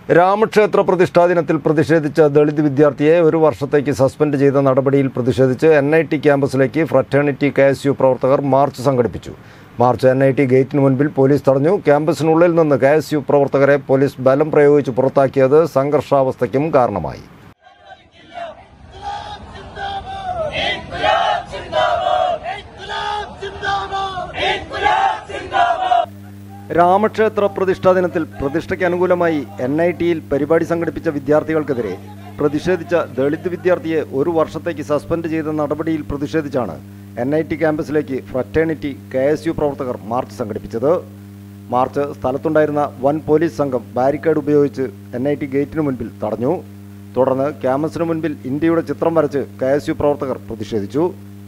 രാമക്ഷേത്ര പ്രതിഷ്ഠാദിനത്തിൽ പ്രതിഷേധിച്ച ദളിത് വിദ്യാർത്ഥിയെ ഒരു വർഷത്തേക്ക് സസ്പെൻഡ് ചെയ്ത നടപടിയിൽ പ്രതിഷേധിച്ച് NIT ക്യാമ്പസിലേക്ക് ഫ്രറ്റേണിറ്റി KSU പ്രവർത്തകർ മാർച്ച് സംഘടിപ്പിച്ചു. മാർച്ച് NIT ഗേറ്റിന് മുൻപിൽ പോലീസ് തടഞ്ഞു. ക്യാമ്പസിനുള്ളിൽ നിന്ന് KSU പ്രവർത്തകരെ പോലീസ് ബലം പ്രയോഗിച്ച് പുറത്താക്കിയത് സംഘർഷാവസ്ഥയ്ക്കും കാരണമായി. രാമക്ഷേത്ര പ്രതിഷ്ഠാ ദിനത്തിൽ പ്രതിഷ്ഠയ്ക്ക് അനുകൂലമായി NITയിൽ പരിപാടി സംഘടിപ്പിച്ച വിദ്യാർത്ഥികൾക്കെതിരെ പ്രതിഷേധിച്ച ദളിത് വിദ്യാർത്ഥിയെ ഒരു വർഷത്തേക്ക് സസ്പെൻഡ് ചെയ്ത നടപടിയിൽ പ്രതിഷേധിച്ചാണ് NIT ക്യാമ്പസിലേക്ക് ഫ്രറ്റേണിറ്റി KSU പ്രവർത്തകർ മാർച്ച് സംഘടിപ്പിച്ചത്. മാർച്ച് സ്ഥലത്തുണ്ടായിരുന്ന വൻ പോലീസ് സംഘം ബാരിക്കേഡ് ഉപയോഗിച്ച് NIT ഗേറ്റിന് മുൻപിൽ തടഞ്ഞു. തുടർന്ന് ക്യാമ്പസിന് മുൻപിൽ ഇന്ത്യയുടെ ചിത്രം വരച്ച് KSU പ്രവർത്തകർ പ്രതിഷേധിച്ചു.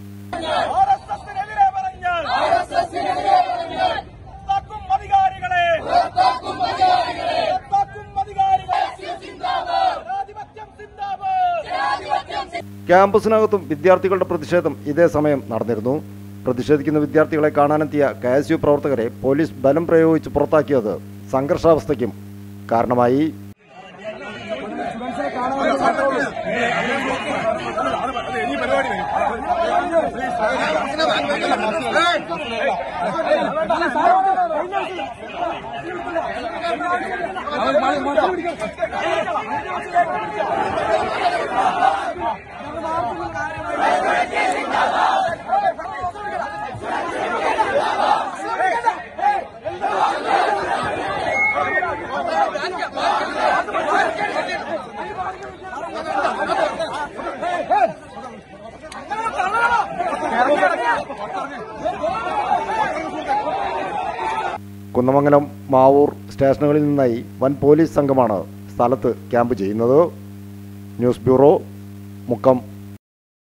ക്യാമ്പസിനകത്തും വിദ്യാർത്ഥികളുടെ പ്രതിഷേധം ഇതേ സമയം നടന്നിരുന്നു. പ്രതിഷേധിക്കുന്ന വിദ്യാർത്ഥികളെ കാണാനെത്തിയ KSU പ്രവർത്തകരെ പോലീസ് ബലം പ്രയോഗിച്ച് പുറത്താക്കിയത് സംഘർഷാവസ്ഥയ്ക്കും കാരണമായി. കുന്നമംഗലം, മാവൂർ സ്റ്റേഷനുകളിൽ നിന്നായി വൻ പോലീസ് സംഘമാണ് സ്ഥലത്ത് ക്യാമ്പ് ചെയ്യുന്നത്. News bureau, Mukkam.